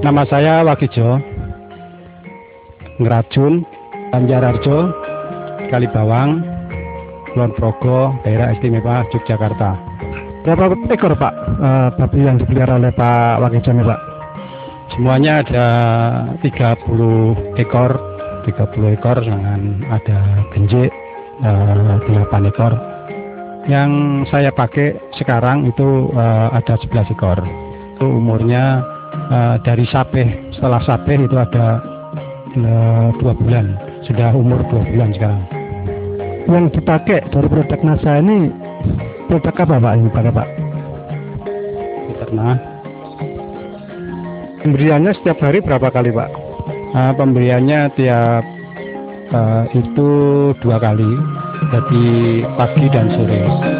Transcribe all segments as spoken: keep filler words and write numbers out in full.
Nama saya Wagijo, Ngerajun, Banjarharjo, Kalibawang, Kulon Progo, Daerah Istimewa Yogyakarta. Berapa ekor Pak uh, babi yang dipelihara oleh Pak Wagijo ini Pak? Semuanya ada tiga puluh ekor, tiga puluh ekor, dengan ada genjik uh, delapan ekor. Yang saya pakai sekarang itu uh, ada sebelas ekor. Itu umurnya uh, dari sapeh, setelah sapeh itu ada uh, dua bulan, sudah umur dua bulan sekarang. Yang dipakai dari produk NASA ini produk apa Pak yang dipakai Pak? Karena pemberiannya setiap hari berapa kali Pak? Uh, pemberiannya tiap uh, itu dua kali, jadi pagi dan sore.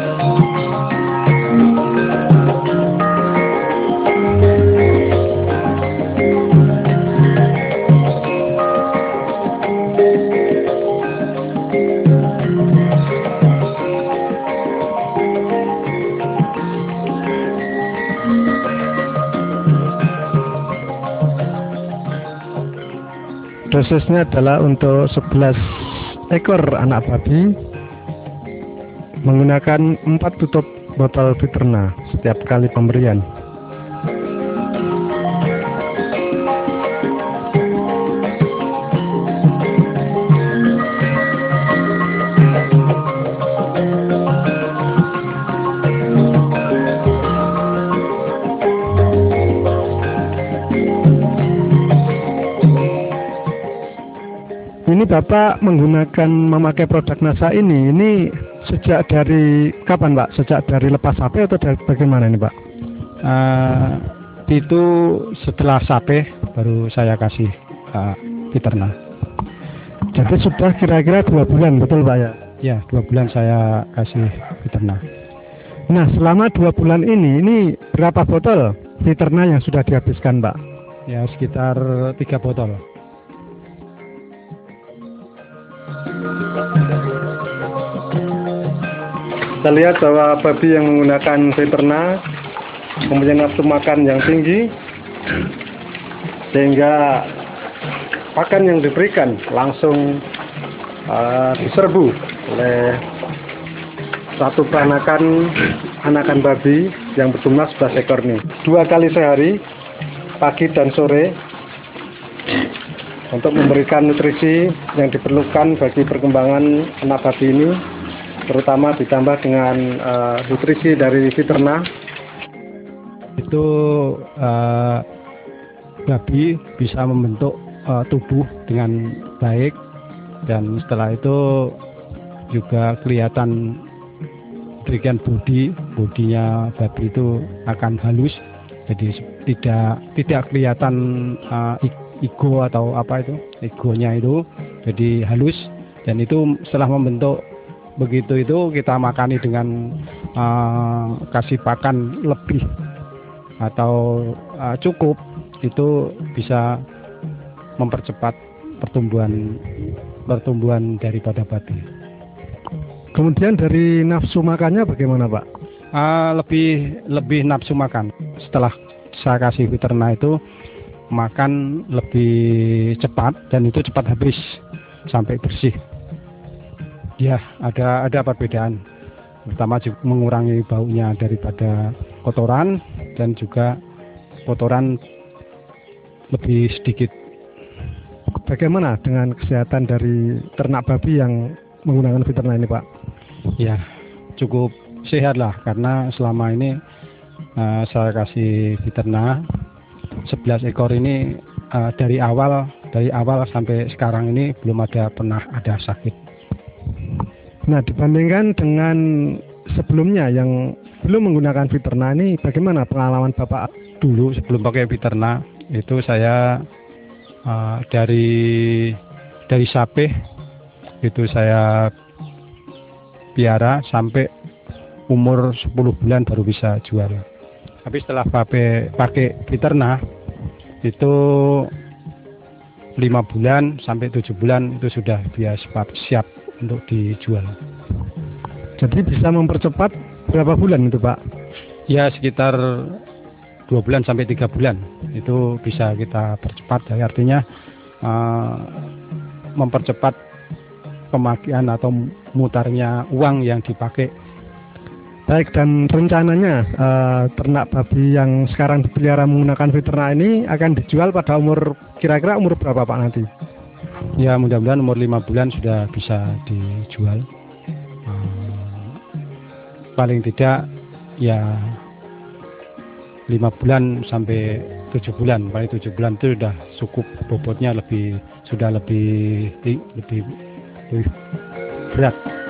Dosisnya adalah untuk sebelas ekor anak babi menggunakan empat tutup botol Viterna setiap kali pemberian. Ini Bapak menggunakan memakai produk NASA ini, ini sejak dari kapan Pak? Sejak dari lepas sapeh atau dari bagaimana ini Pak? Uh, itu setelah sapeh baru saya kasih uh, Viterna. Jadi sudah kira-kira dua bulan betul Pak ya? Ya, dua bulan saya kasih Viterna. Nah selama dua bulan ini, ini berapa botol Viterna yang sudah dihabiskan Pak? Ya sekitar tiga botol. Kita lihat bahwa babi yang menggunakan Viterna mempunyai nafsu makan yang tinggi, sehingga pakan yang diberikan langsung uh, diserbu oleh satu peranakan anakan babi yang berjumlah sebelas ekor ini. Dua kali sehari, pagi dan sore, untuk memberikan nutrisi yang diperlukan bagi perkembangan anak babi ini, terutama ditambah dengan uh, nutrisi dari Viterna. Itu uh, babi bisa membentuk uh, tubuh dengan baik, dan setelah itu juga kelihatan demikian bodi bodinya babi itu akan halus, jadi tidak tidak kelihatan uh, ego atau apa itu egonya itu, jadi halus. Dan itu setelah membentuk begitu itu kita makani dengan uh, kasih pakan lebih atau uh, cukup, itu bisa mempercepat pertumbuhan pertumbuhan daripada babi. Kemudian dari nafsu makannya bagaimana Pak? Uh, lebih lebih nafsu makan. Setelah saya kasih Viterna itu makan lebih cepat, dan itu cepat habis sampai bersih. Ya, ada ada perbedaan. Pertama juga mengurangi baunya daripada kotoran, dan juga kotoran lebih sedikit. Bagaimana dengan kesehatan dari ternak babi yang menggunakan Viterna ini Pak? Ya, cukup sehat lah, karena selama ini uh, saya kasih Viterna sebelas ekor ini, uh, dari awal dari awal sampai sekarang ini belum ada pernah ada sakit. Nah, dibandingkan dengan sebelumnya yang belum menggunakan Viterna ini, bagaimana pengalaman Bapak? Dulu sebelum pakai Viterna itu saya uh, dari dari sapeh itu saya piara sampai umur sepuluh bulan baru bisa jual. Tapi setelah pakai pakai Viterna itu lima bulan sampai tujuh bulan itu sudah dia siap untuk dijual. Jadi bisa mempercepat berapa bulan itu Pak? Ya sekitar dua bulan sampai tiga bulan. itu bisa kita percepat. Jadi artinya uh, mempercepat pemakaian atau mutarnya uang yang dipakai. Baik, dan rencananya uh, ternak babi yang sekarang dipelihara menggunakan Fiterna ini akan dijual pada umur kira-kira umur berapa Pak nanti? Ya mudah-mudahan umur lima bulan sudah bisa dijual. Uh, paling tidak ya lima bulan sampai tujuh bulan. Paling tujuh bulan itu sudah cukup, bobotnya lebih sudah lebih lebih, lebih berat.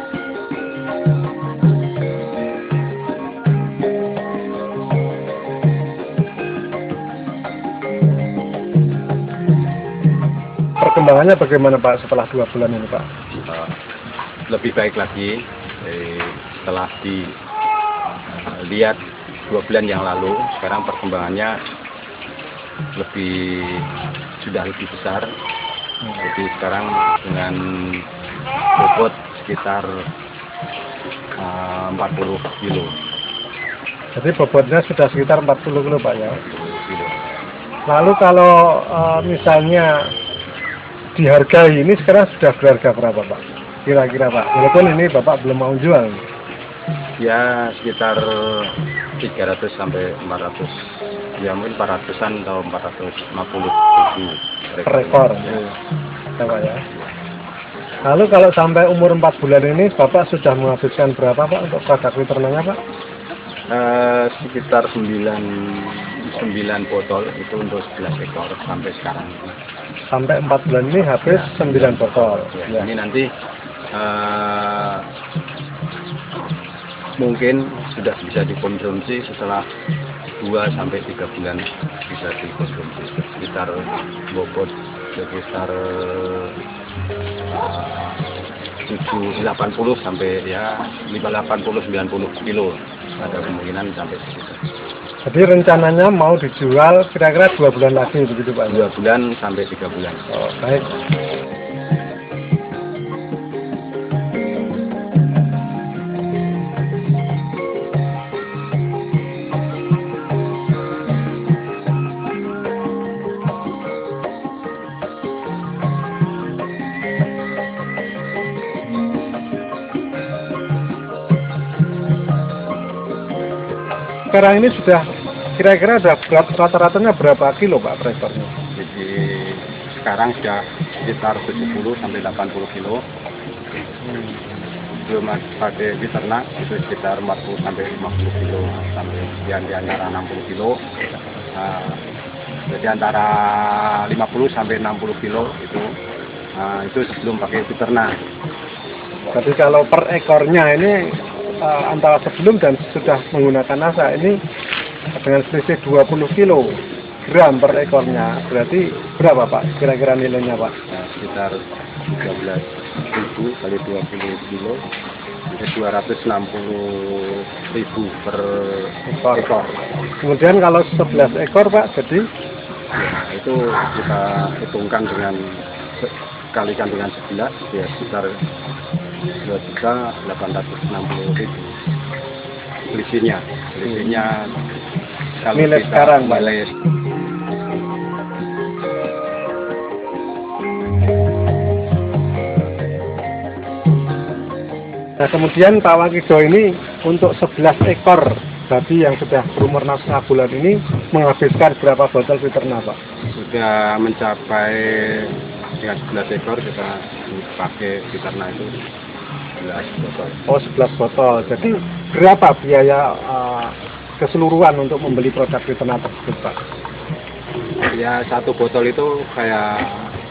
Perkembangannya bagaimana Pak setelah dua bulan ini Pak? Uh, lebih baik lagi eh, setelah dilihat dua bulan yang lalu. Sekarang perkembangannya lebih sudah lebih besar. Hmm. Jadi sekarang dengan bobot sekitar uh, empat puluh kilo. Jadi bobotnya sudah sekitar empat puluh kilo Pak ya? empat puluh kilo. Lalu kalau uh, misalnya dihargai ini sekarang sudah berharga berapa Pak? Kira-kira Pak, walaupun ini Bapak belum mau jual. Ya sekitar tiga ratus sampai empat ratus, ya mungkin empat ratusan atau empat ratus lima puluh ribu per ekor. Ya. Ya, Pak, ya. Lalu kalau sampai umur empat bulan ini Bapak sudah menghabiskan berapa Pak untuk produk Fiternanya Pak? Uh, sekitar sembilan, sembilan botol itu untuk sebelas ekor sampai sekarang. Sampai empat bulan ini habis ya, sembilan botol. Ya, ya. Ini nanti uh, mungkin sudah bisa dikonsumsi setelah dua sampai tiga bulan bisa dikonsumsi. Sekitar bobot sekitar tujuh delapan puluh sampai ya lima delapan puluh sembilan puluh kilo. Ada kemungkinan sampai segitu. Jadi rencananya mau dijual kira-kira dua bulan lagi begitu Pak? Dua bulan sampai tiga bulan. Oh, baik. Sekarang ini sudah kira-kira ada rata-ratanya berapa kilo Pak per ekornya? Jadi sekarang sudah sekitar tujuh puluh sampai delapan puluh kilo. Hmm. Belum pakai Fiterna itu sekitar empat puluh sampai lima puluh kilo sampai di antara enam puluh kilo. Nah, jadi antara lima puluh sampai enam puluh kilo itu nah, itu sebelum pakai Fiterna. Jadi kalau per ekornya ini Uh, antara sebelum dan sudah menggunakan Nasa ini dengan selisih dua puluh kilogram per ekornya, berarti berapa Pak kira-kira nilainya Pak? Nah, sekitar tiga belas ribu kali dua puluh kilo itu dua ratus enam puluh ribu per ekor. ekor. Kemudian kalau sebelas ekor Pak, jadi ya, itu kita hitungkan dengan kalikan dengan sebelas ya sekitar dua juta delapan ratus enam puluh ribu selisihnya selisihnya kalau nilai kita sekarang nilai. Nah kemudian Pak Wakido ini untuk sebelas ekor babi yang sudah berumur enam setengah bulan ini menghabiskan berapa botol Fiterna Pak? Sudah mencapai dengan sebelas ekor kita pakai Fiterna itu sebelas botol. Oh sebelas botol. Jadi berapa biaya uh, keseluruhan untuk membeli produk Fiterna tersebut Pak? Ya satu botol itu kayak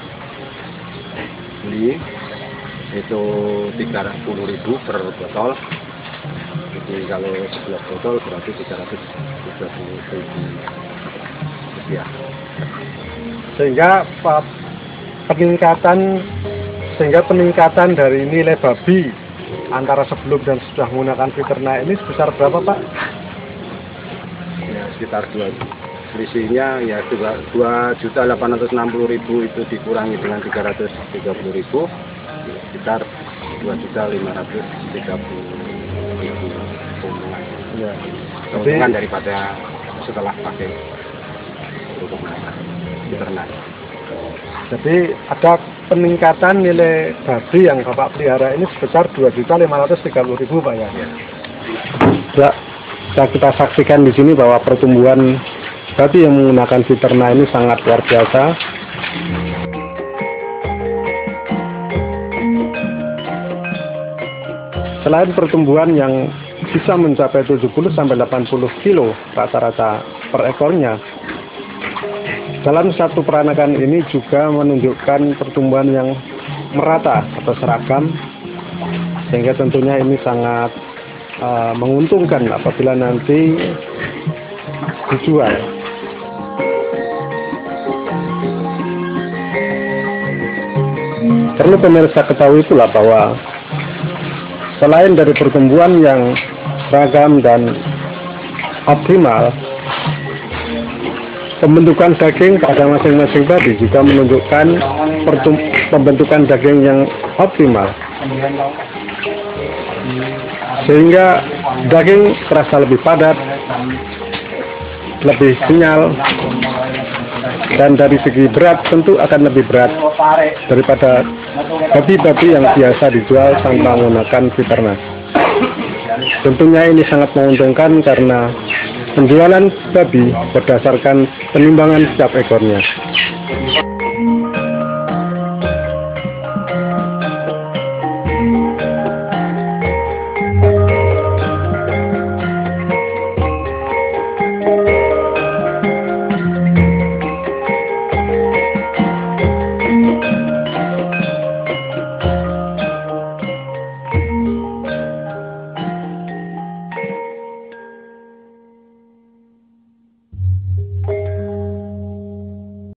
beli itu tiga puluh ribu per botol. Jadi kalau sebelas botol berarti tiga ratus tiga puluh ribu rupiah. Sehingga uh, peningkatan sehingga peningkatan dari nilai babi antara sebelum dan sudah menggunakan Fiterna ini sebesar berapa Pak? Ya sekitar dua selisihnya ya dua juta delapan ratus enam puluh ribu itu dikurangi dengan tiga ratus tiga puluh ribu sekitar dua juta lima ratus tiga puluh ribu keuntungan. Ya. Keuntungan daripada setelah pakai untuk diternak. Jadi ada peningkatan nilai babi yang Bapak pelihara ini sebesar dua juta lima ratus tiga puluh ribu Pak ya. Ya, bisa kita saksikan di sini bahwa pertumbuhan babi yang menggunakan Viterna ini sangat luar biasa. Selain pertumbuhan yang bisa mencapai tujuh puluh sampai delapan puluh kilo rata-rata per ekornya, dalam satu peranakan ini juga menunjukkan pertumbuhan yang merata atau seragam, sehingga tentunya ini sangat uh, menguntungkan apabila nanti dijual. Perlu pemirsa ketahui pula bahwa selain dari pertumbuhan yang seragam dan optimal, pembentukan daging pada masing-masing babi juga menunjukkan pembentukan daging yang optimal, sehingga daging terasa lebih padat, lebih kenyal, dan dari segi berat tentu akan lebih berat daripada babi-babi yang biasa dijual tanpa menggunakan Viterna. Tentunya ini sangat menguntungkan karena penjualan babi berdasarkan penimbangan setiap ekornya.